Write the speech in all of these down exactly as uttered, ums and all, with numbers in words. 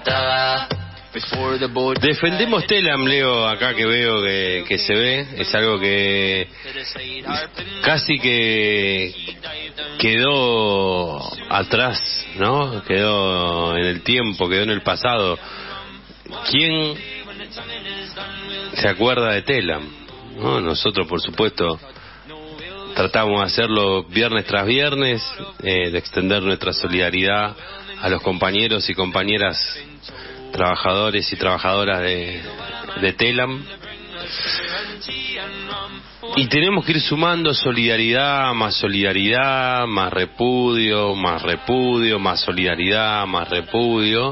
Defendemos Telam, Leo, acá que veo que, que se ve, es algo que casi que quedó atrás, ¿no? Quedó en el tiempo, quedó en el pasado. ¿Quién se acuerda de Telam? ¿No? Nosotros, por supuesto, tratamos de hacerlo viernes tras viernes, eh, de extender nuestra solidaridad a los compañeros y compañeras trabajadores y trabajadoras de, de Telam, y tenemos que ir sumando solidaridad, más solidaridad, más repudio, más repudio, más solidaridad, más repudio,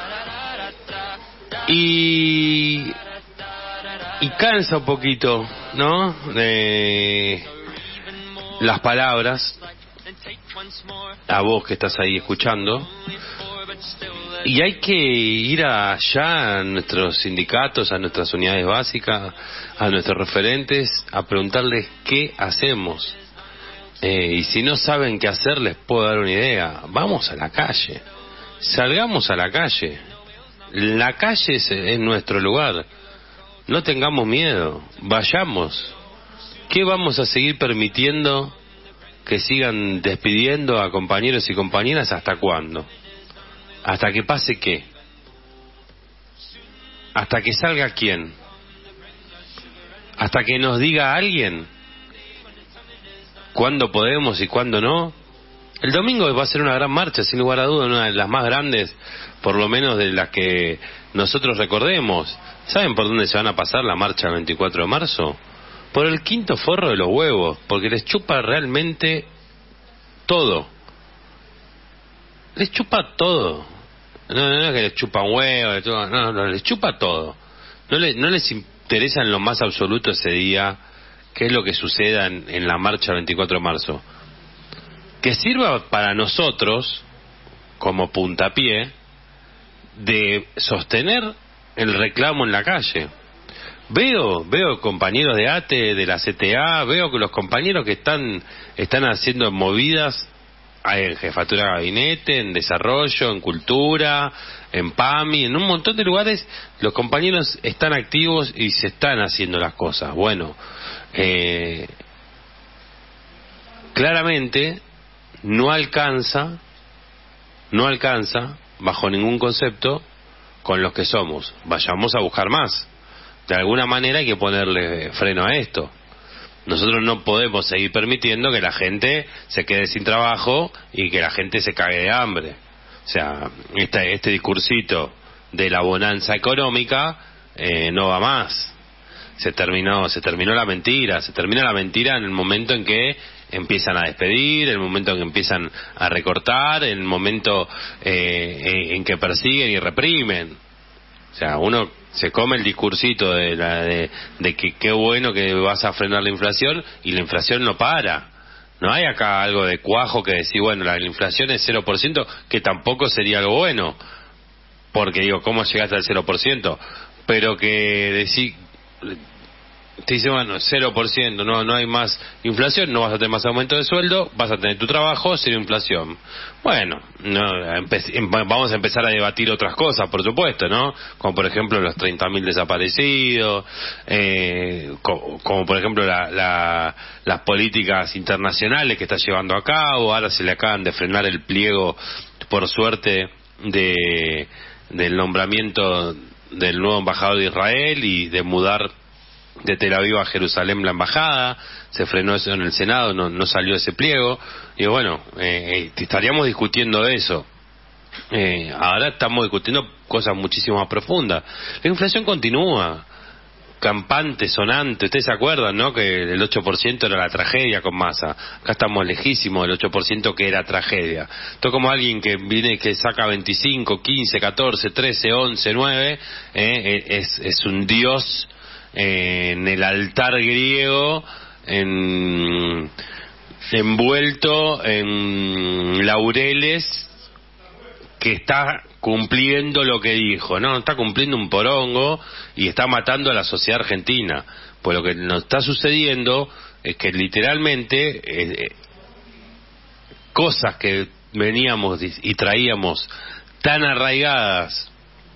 y y cansa un poquito, ¿no? De las palabras, a vos que estás ahí escuchando. Y hay que ir allá a nuestros sindicatos, a nuestras unidades básicas, a nuestros referentes, a preguntarles qué hacemos. Eh, y si no saben qué hacer, les puedo dar una idea. Vamos a la calle. Salgamos a la calle. La calle es, es nuestro lugar. No tengamos miedo. Vayamos. ¿Qué vamos a seguir permitiendo que sigan despidiendo a compañeros y compañeras? ¿Hasta cuándo? ¿Hasta que pase qué? ¿Hasta que salga quién? ¿Hasta que nos diga alguien cuándo podemos y cuándo no? El domingo va a ser una gran marcha, sin lugar a dudas, una de las más grandes, por lo menos de las que nosotros recordemos. ¿Saben por dónde se van a pasar la marcha el veinticuatro de marzo? Por el quinto forro de los huevos, porque les chupa realmente todo. Les chupa todo. No, no, no es que les chupa un huevo, les chupa, no, no, les chupa todo. No, le, no les interesa en lo más absoluto ese día qué es lo que suceda en, en la marcha del veinticuatro de marzo. Que sirva para nosotros, como puntapié, de sostener el reclamo en la calle. Veo, veo compañeros de A T E, de la C T A, veo que los compañeros que están, están haciendo movidas en jefatura de gabinete, en desarrollo, en cultura, en PAMI, en un montón de lugares, los compañeros están activos y se están haciendo las cosas. Bueno, eh, claramente no alcanza, no alcanza, bajo ningún concepto, con los que somos. Vayamos a buscar más. De alguna manera hay que ponerle freno a esto. Nosotros no podemos seguir permitiendo que la gente se quede sin trabajo y que la gente se cague de hambre. O sea, este, este discursito de la bonanza económica eh, no va más. Se terminó, se terminó la mentira. Se termina la mentira en el momento en que empiezan a despedir, en el momento en que empiezan a recortar, en el momento eh, en que persiguen y reprimen. O sea, uno se come el discursito de, la, de, de que qué bueno que vas a frenar la inflación, y la inflación no para. No hay acá algo de cuajo que decir, bueno, la, la inflación es cero por ciento, que tampoco sería algo bueno, porque digo, ¿cómo llegaste al cero por ciento? Pero que decir, te dice, bueno, cero por ciento, no, no hay más inflación, no vas a tener más aumento de sueldo, vas a tener tu trabajo, cero inflación. Bueno, no, empe- vamos a empezar a debatir otras cosas, por supuesto, ¿no? Como por ejemplo los treinta mil desaparecidos, eh, como, como por ejemplo la, la, las políticas internacionales que está llevando a cabo. Ahora se le acaban de frenar el pliego, por suerte, de del nombramiento del nuevo embajador de Israel y de mudar de Tel Aviv a Jerusalén la embajada. Se frenó eso en el Senado, no, no salió ese pliego, y bueno, eh, estaríamos discutiendo eso. Eh, ahora estamos discutiendo cosas muchísimo más profundas. La inflación continúa, campante, sonante. Ustedes se acuerdan, ¿no?, que el ocho por ciento era la tragedia con Massa. Acá estamos lejísimos del ocho por ciento que era tragedia. Esto como alguien que viene, que saca veinticinco, quince, catorce, trece, once, nueve, eh, es, es un dios en el altar griego, en, envuelto en laureles, que está cumpliendo lo que dijo. No, está cumpliendo un porongo y está matando a la sociedad argentina. Pues lo que nos está sucediendo es que literalmente eh, cosas que veníamos y traíamos tan arraigadas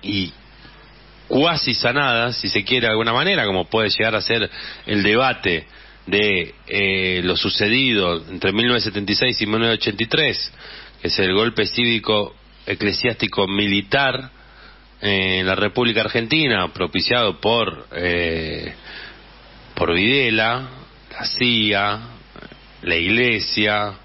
y cuasi sanadas, si se quiere de alguna manera, como puede llegar a ser el debate de eh, lo sucedido entre mil novecientos setenta y seis y mil novecientos ochenta y tres, que es el golpe cívico eclesiástico militar eh, en la República Argentina, propiciado por eh, por Videla, la C I A, la Iglesia,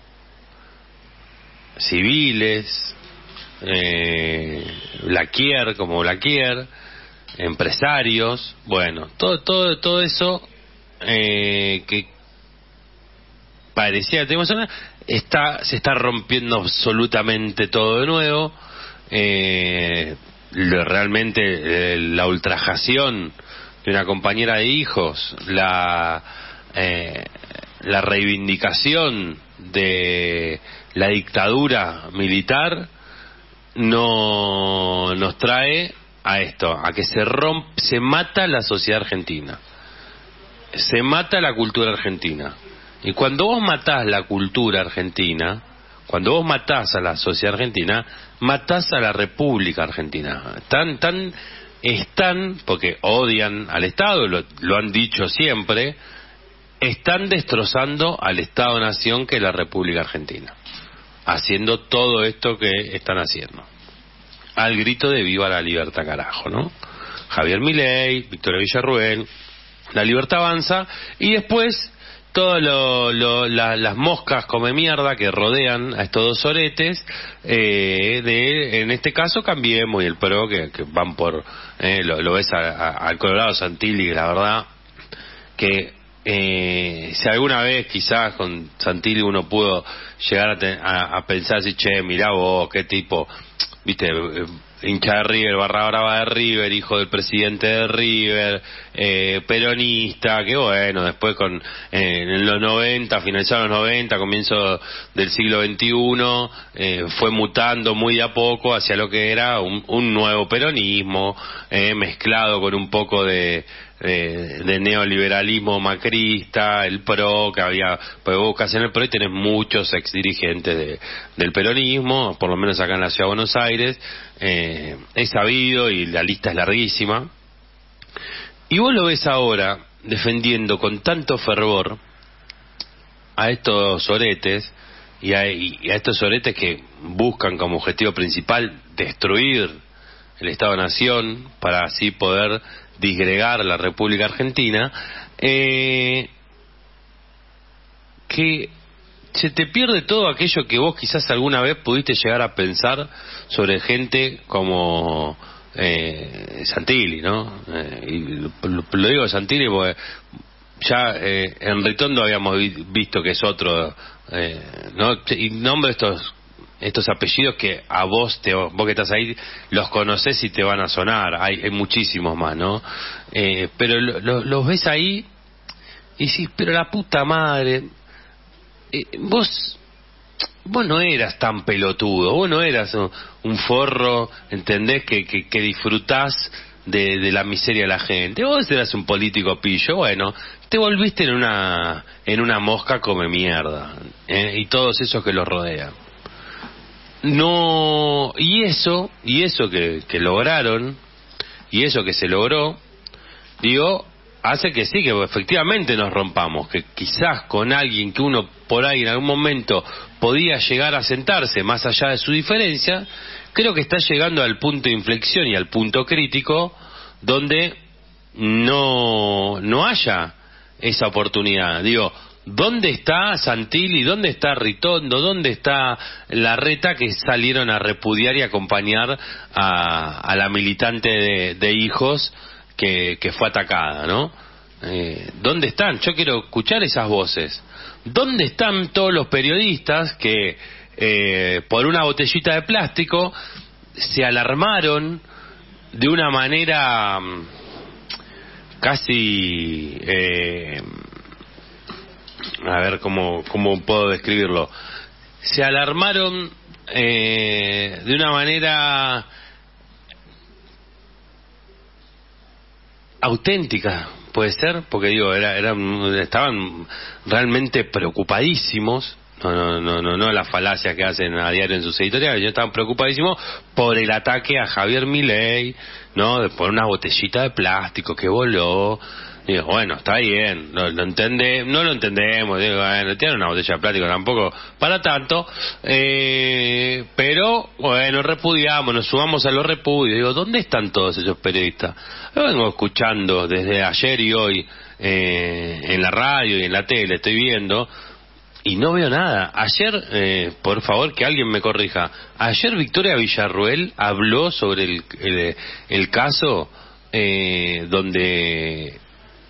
civiles, eh, Blaquier como Blaquier, empresarios, bueno, todo todo todo eso eh, que parecía tenemos una, está se está rompiendo absolutamente todo de nuevo. Eh, lo, realmente eh, la ultrajación de una compañera de hijos, la eh, la reivindicación de la dictadura militar no nos trae a esto, a que se rompe, se mata la sociedad argentina, se mata la cultura argentina. Y cuando vos matás la cultura argentina, cuando vos matás a la sociedad argentina, matás a la República Argentina. Tan, tan, están, porque odian al Estado, lo, lo han dicho siempre, están destrozando al Estado-Nación que es la República Argentina, haciendo todo esto que están haciendo. Al grito de viva la libertad, carajo, ¿no? Javier Milei, Victoria Villarruel, la libertad avanza, y después todas lo, lo, la, las moscas come mierda que rodean a estos dos oretes, eh, de, en este caso Cambiemos y el PRO, que, que van por, eh, lo, lo ves a, a, al Colorado Santilli, la verdad, que eh, si alguna vez quizás con Santilli uno pudo llegar a, te, a, a pensar así, che, mirá vos, qué tipo, viste, eh, hincha de River, barra brava de River, hijo del presidente de River, eh, peronista, que bueno, después con eh, en los noventa, finalizaron los noventa, comienzo del siglo veintiuno, eh, fue mutando muy de a poco hacia lo que era un, un nuevo peronismo, eh, mezclado con un poco de De, de neoliberalismo macrista, el PRO, que había, pues vos buscas en el PRO y tenés muchos ex dirigentes de, del peronismo, por lo menos acá en la Ciudad de Buenos Aires, eh, es sabido y la lista es larguísima, y vos lo ves ahora defendiendo con tanto fervor a estos oretes, y a, y a estos oretes que buscan como objetivo principal destruir el Estado-Nación para así poder disgregar la República Argentina, eh, que se te pierde todo aquello que vos quizás alguna vez pudiste llegar a pensar sobre gente como eh, Santilli, ¿no? Eh, y lo, lo, lo digo de Santilli porque ya eh, en Ritondo habíamos vi, visto que es otro, eh, ¿no? Y nombro estos estos apellidos que a vos, te, vos que estás ahí, los conocés y te van a sonar. Hay, hay muchísimos más, ¿no? Eh, pero lo, lo, los ves ahí y decís, pero la puta madre, eh, vos vos no eras tan pelotudo, vos no eras un, un forro, ¿entendés? Que, que, que disfrutás de, de la miseria de la gente. Vos eras un político pillo, bueno, te volviste en una en una mosca come mierda, ¿eh? Y todos esos que los rodean. No, y eso, y eso que, que lograron, y eso que se logró, digo, hace que sí, que efectivamente nos rompamos, que quizás con alguien que uno por ahí en algún momento podía llegar a sentarse más allá de su diferencia, creo que está llegando al punto de inflexión y al punto crítico donde no, no haya esa oportunidad. Digo, ¿dónde está Santilli? ¿Dónde está Ritondo? ¿Dónde está Larreta, que salieron a repudiar y acompañar a, a la militante de, de Hijos que, que fue atacada, ¿no? Eh, ¿Dónde están? Yo quiero escuchar esas voces. ¿Dónde están todos los periodistas que eh, por una botellita de plástico se alarmaron de una manera casi... Eh, a ver cómo, cómo puedo describirlo, se alarmaron eh, de una manera auténtica, puede ser, porque digo, era, eran, estaban realmente preocupadísimos No, no, no, no, no las falacias que hacen a diario en sus editoriales. Yo estaba preocupadísimo por el ataque a Javier Milei, ¿no? Por una botellita de plástico que voló. Digo, bueno, está bien, lo, lo entendé, no lo entendemos, digo, bueno, tiene una botella de plástico tampoco para tanto, eh, pero, bueno, repudiamos, nos sumamos a los repudios. Digo, ¿dónde están todos esos periodistas? Lo vengo escuchando desde ayer y hoy, eh, en la radio y en la tele, estoy viendo, y no veo nada. Ayer, eh, por favor, que alguien me corrija, ayer Victoria Villarruel habló sobre el, el, el caso eh, donde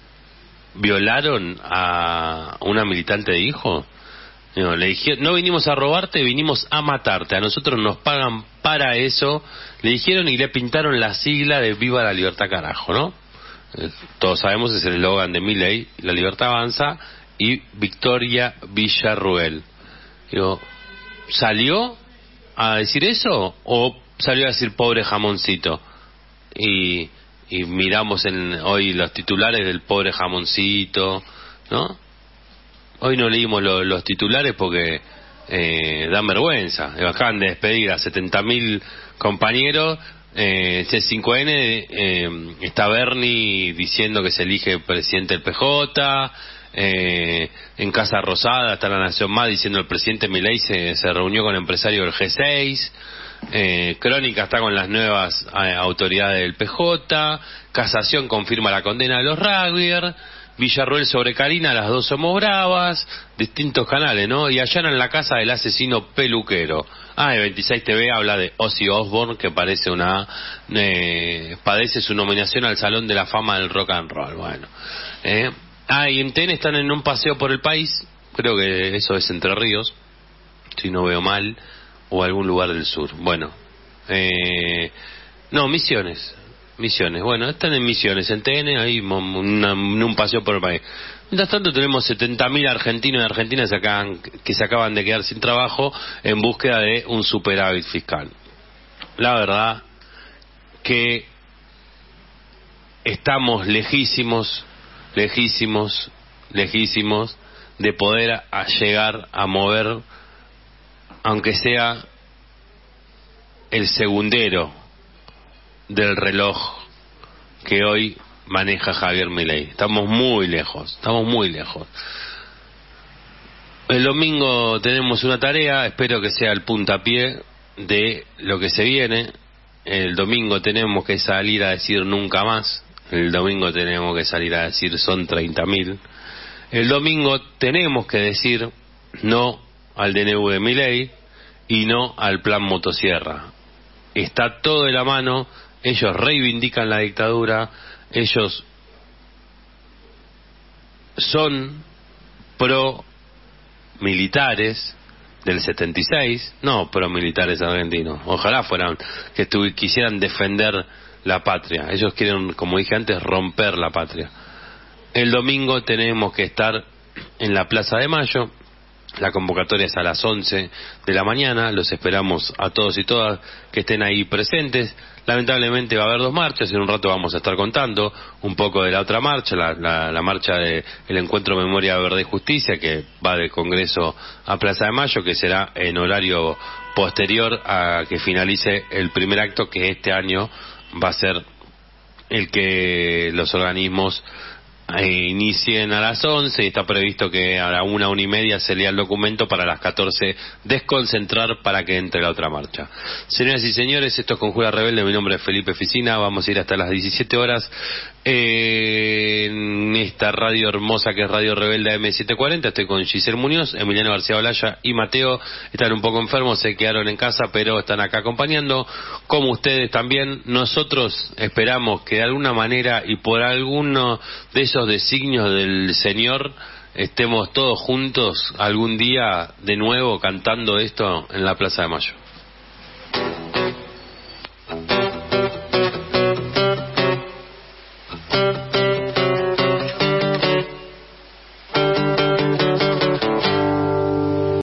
violaron a una militante de Hijo. No, le dijeron, no vinimos a robarte, vinimos a matarte. A nosotros nos pagan para eso. Le dijeron y le pintaron la sigla de Viva la Libertad, carajo, ¿no? Eh, todos sabemos, es el eslogan de Milei, la libertad avanza, y Victoria Villarruel. Digo, ¿salió a decir eso o salió a decir pobre jamoncito? Y y miramos en hoy los titulares del pobre jamoncito, ¿no? Hoy no leímos lo, los titulares porque eh, dan vergüenza. Acaban de despedir a setenta mil compañeros. eh, C cinco N eh, está Bernie diciendo que se elige presidente del P J. Eh, en Casa Rosada está La Nación Más diciendo el presidente Milei se, se reunió con empresarios del G seis. Eh, Crónica está con las nuevas eh, autoridades del P J. Casación confirma la condena de los rugbyers. Villarruel sobre Karina, las dos somos bravas. Distintos canales, ¿no? Y allanan la casa del asesino peluquero. Ah, y veintiséis T V habla de Ozzy Osbourne, que parece una eh, padece su nominación al Salón de la Fama del Rock and Roll. Bueno, eh. ah, y en T N están en un paseo por el país. Creo que eso es Entre Ríos, si no veo mal, o algún lugar del sur. Bueno, eh, no, Misiones, Misiones. Bueno, están en Misiones, en T N, ahí una, un paseo por el país. Mientras tanto tenemos setenta mil argentinos y argentinas que, acaban, que se acaban de quedar sin trabajo en búsqueda de un superávit fiscal. La verdad que estamos lejísimos, lejísimos, lejísimos de poder a llegar a mover, aunque sea el segundero del reloj que hoy maneja Javier Milei. Estamos muy lejos, estamos muy lejos. El domingo tenemos una tarea, espero que sea el puntapié de lo que se viene. El domingo tenemos que salir a decir nunca más. El domingo tenemos que salir a decir son treinta mil. El domingo tenemos que decir no al D N U de Milei y no al plan motosierra. Está todo de la mano, ellos reivindican la dictadura, ellos son pro militares del setenta y seis, no pro militares argentinos, ojalá fueran, que quisieran defender la patria, ellos quieren, como dije antes, romper la patria. El domingo tenemos que estar en la Plaza de Mayo. La convocatoria es a las once de la mañana. Los esperamos a todos y todas que estén ahí presentes. Lamentablemente va a haber dos marchas. En un rato vamos a estar contando un poco de la otra marcha, la, la, la marcha de el Encuentro Memoria Verde y Justicia, que va del Congreso a Plaza de Mayo, que será en horario posterior a que finalice el primer acto, que este año va a ser el que los organismos Eh, inicien a las once y está previsto que a la una, una y media se lea el documento para las catorce desconcentrar para que entre la otra marcha. Señoras y señores, esto es Conjura Rebelde, mi nombre es Felipe Ficina, vamos a ir hasta las diecisiete horas eh, en esta radio hermosa que es Radio Rebelde A M setecientos cuarenta. Estoy con Giselle Muñoz, Emiliano García Olaya y Mateo. Están un poco enfermos, se quedaron en casa, pero están acá acompañando, como ustedes también. Nosotros esperamos que de alguna manera y por alguno de esos designios del Señor estemos todos juntos algún día de nuevo cantando esto en la Plaza de Mayo.